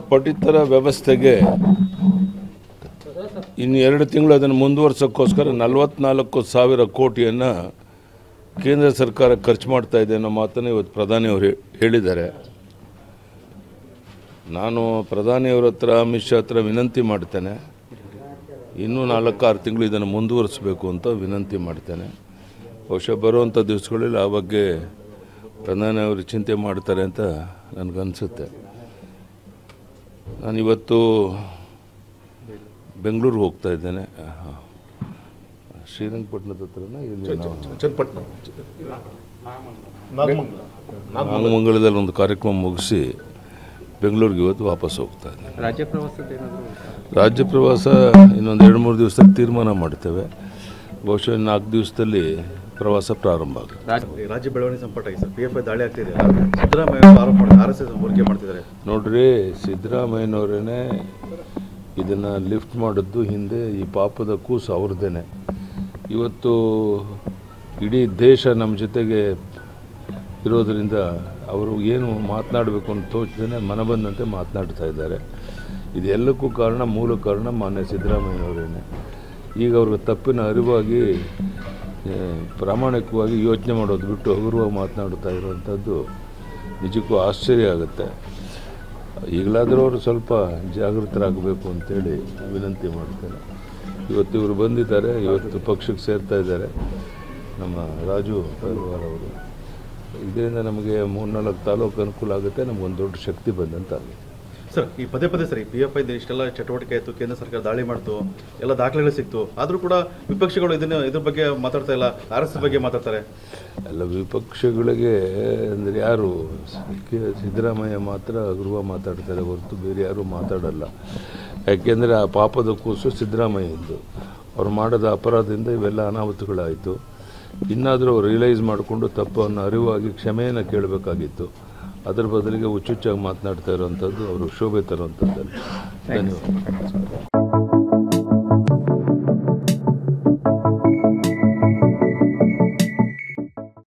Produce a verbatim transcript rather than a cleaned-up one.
ಪಡಿತರ ವ್ಯವಸ್ಥೆಗೆ ಇನ್ನು ಎರಡು ತಿಂಗಳು ಅದನ್ನು ಮುಂದುವರ್ಸೋಕ್ಕೋಸ್ಕರ ನಲವತ್ನಾಲ್ಕು ಸಾವಿರ ಕೋಟಿಯನ್ನು ಕೇಂದ್ರ ಸರ್ಕಾರ ಖರ್ಚು ಮಾಡ್ತಾ ಇದೆ ಅನ್ನೋ ಮಾತನ್ನು ಇವತ್ತು ಪ್ರಧಾನಿಯವರು ಹೇಳಿದ್ದಾರೆ. ನಾನು ಪ್ರಧಾನಿಯವರ ಹತ್ರ ಅಮಿತ್ ಶಾ ಹತ್ರ ವಿನಂತಿ ಮಾಡ್ತೇನೆ, ಇನ್ನೂ ನಾಲ್ಕು ಆರು ತಿಂಗಳು ಇದನ್ನು ಮುಂದುವರಿಸಬೇಕು ಅಂತ ವಿನಂತಿ ಮಾಡ್ತೇನೆ. ಬಹುಶಃ ಬರುವಂಥ ದಿವಸಗಳಲ್ಲಿ ಆ ಬಗ್ಗೆ ಪ್ರಧಾನಿಯವರು ಚಿಂತೆ ಮಾಡ್ತಾರೆ ಅಂತ ನನಗನ್ಸುತ್ತೆ. ನಾನಿವತ್ತು ಬೆಂಗಳೂರಿಗೆ ಹೋಗ್ತಾ ಇದ್ದೇನೆ, ಶ್ರೀರಂಗಪಟ್ಟಣದ ಹತ್ರನ ಇಲ್ಲಿ ನಾಗಮಂಗಲದಲ್ಲಿ ಒಂದು ಕಾರ್ಯಕ್ರಮ ಮುಗಿಸಿ ಬೆಂಗಳೂರಿಗೆ ಇವತ್ತು ವಾಪಸ್ ಹೋಗ್ತಾ ಇದ್ದೇನೆ. ರಾಜ್ಯ ಪ್ರವಾಸದ ರಾಜ್ಯ ಪ್ರವಾಸ ಇನ್ನೊಂದು ಎರಡು ಮೂರು ದಿವಸದಲ್ಲಿ ತೀರ್ಮಾನ ಮಾಡ್ತೇವೆ. ಬಹುಶಃ ನಾಲ್ಕು ದಿವಸದಲ್ಲಿ ಪ್ರವಾಸ ಪ್ರಾರಂಭ ಆಗುತ್ತೆ. ರಾಜ್ಯ ಬೆಳವಣಿಗೆ ಸಂಪಟ ಸರ್ ಪಿ ಎಫ್ ಐ ದಾಳಿ ಆಗ್ತಿದೆ, ಸಿದ್ದರಾಮಯ್ಯ ಆರೋಪ ಮಾಡಿ ಆರ್ ಎಸ್ ಎಸ್ ಹೋಲಿಕೆ ಮಾಡ್ತಿದ್ದಾರೆ. ನೋಡ್ರಿ, ಸಿದ್ದರಾಮಯ್ಯನವರೇ ಇದನ್ನು ಲಿಫ್ಟ್ ಮಾಡಿದ್ದು ಹಿಂದೆ ಈ ಪಾಪದ ಕೂಸು ಅವ್ರದ್ದೇನೆ. ಇವತ್ತು ಇಡೀ ದೇಶ ನಮ್ಮ ಜೊತೆಗೆ ಇರೋದರಿಂದ ಅವರು ಏನು ಮಾತನಾಡಬೇಕು ಅಂತ ತೋಚದೇ ಮನ ಬಂದಂತೆ ಮಾತನಾಡ್ತಾ ಇದ್ದಾರೆ. ಇದೆಲ್ಲಕ್ಕೂ ಕಾರಣ, ಮೂಲ ಕಾರಣ ಮಾನ್ಯ ಸಿದ್ದರಾಮಯ್ಯನವರೇನೆ. ಈಗ ಅವ್ರಿಗೆ ತಪ್ಪಿನ ಅರಿವಾಗಿ ಪ್ರಾಮಾಣಿಕವಾಗಿ ಯೋಚನೆ ಮಾಡೋದು ಬಿಟ್ಟು ಹಗುರವಾಗಿ ಮಾತನಾಡ್ತಾ ಇರುವಂಥದ್ದು ನಿಜಕ್ಕೂ ಆಶ್ಚರ್ಯ ಆಗುತ್ತೆ. ಈಗಲಾದರೂ ಅವರು ಸ್ವಲ್ಪ ಜಾಗೃತರಾಗಬೇಕು ಅಂತೇಳಿ ವಿನಂತಿ ಮಾಡ್ತೇನೆ. ಇವತ್ತು ಇವರು ಬಂದಿದ್ದಾರೆ, ಇವತ್ತು ಪಕ್ಷಕ್ಕೆ ಸೇರ್ತಾ ಇದ್ದಾರೆ ನಮ್ಮ ರಾಜು ಪೈಲ್ವಾರ್ ಅವರು. ಇದರಿಂದ ನಮಗೆ ಮೂರ್ನಾಲ್ಕು ತಾಲೂಕು ಅನುಕೂಲ ಆಗುತ್ತೆ, ನಮಗೊಂದು ದೊಡ್ಡ ಶಕ್ತಿ ಬಂದಂತಾಗುತ್ತೆ. ಸರ್, ಈ ಪದೇ ಪದೇ ಸರಿ ಪಿ ಎಫ್ ಐ ಇಷ್ಟೆಲ್ಲ ಚಟುವಟಿಕೆ ಆಯಿತು, ಕೇಂದ್ರ ಸರ್ಕಾರ ದಾಳಿ ಮಾಡ್ತು, ಎಲ್ಲ ದಾಖಲೆಗಳು ಸಿಕ್ತು, ಆದರೂ ಕೂಡ ವಿಪಕ್ಷಗಳು ಇದನ್ನು ಇದ್ರ ಬಗ್ಗೆ ಮಾತಾಡ್ತಾ ಇಲ್ಲ, ಆರ್ ಎಸ್ ಎಸ್ ಬಗ್ಗೆ ಮಾತಾಡ್ತಾರೆ. ಎಲ್ಲ ವಿಪಕ್ಷಗಳಿಗೆ ಅಂದರೆ ಯಾರು ಸಿದ್ದರಾಮಯ್ಯ ಮಾತ್ರ ಗೃಹ ಮಾತಾಡ್ತಾರೆ ಹೊರತು ಬೇರೆ ಯಾರೂ ಮಾತಾಡಲ್ಲ. ಯಾಕೆಂದರೆ ಆ ಪಾಪದ ಕೂಸು ಸಿದ್ದರಾಮಯ್ಯದ್ದು. ಅವ್ರು ಮಾಡಿದ ಅಪರಾಧದಿಂದ ಇವೆಲ್ಲ ಅನಾಹುತಗಳಾಯಿತು. ಇನ್ನಾದರೂ ಅವ್ರು ರಿಯಲೈಸ್ ಮಾಡಿಕೊಂಡು ತಪ್ಪನ್ನು ಅರಿವಾಗಿ ಕ್ಷಮೆಯನ್ನು ಕೇಳಬೇಕಾಗಿತ್ತು. ಅದರ ಬದಲಿಗೆ ಹುಚ್ಚುಚ್ಚಾಗಿ ಮಾತನಾಡ್ತಾ ಇರೋವಂಥದ್ದು ಅವರು ಶೋಭೆ ತರುವಂಥದ್ದು. ಧನ್ಯವಾದ.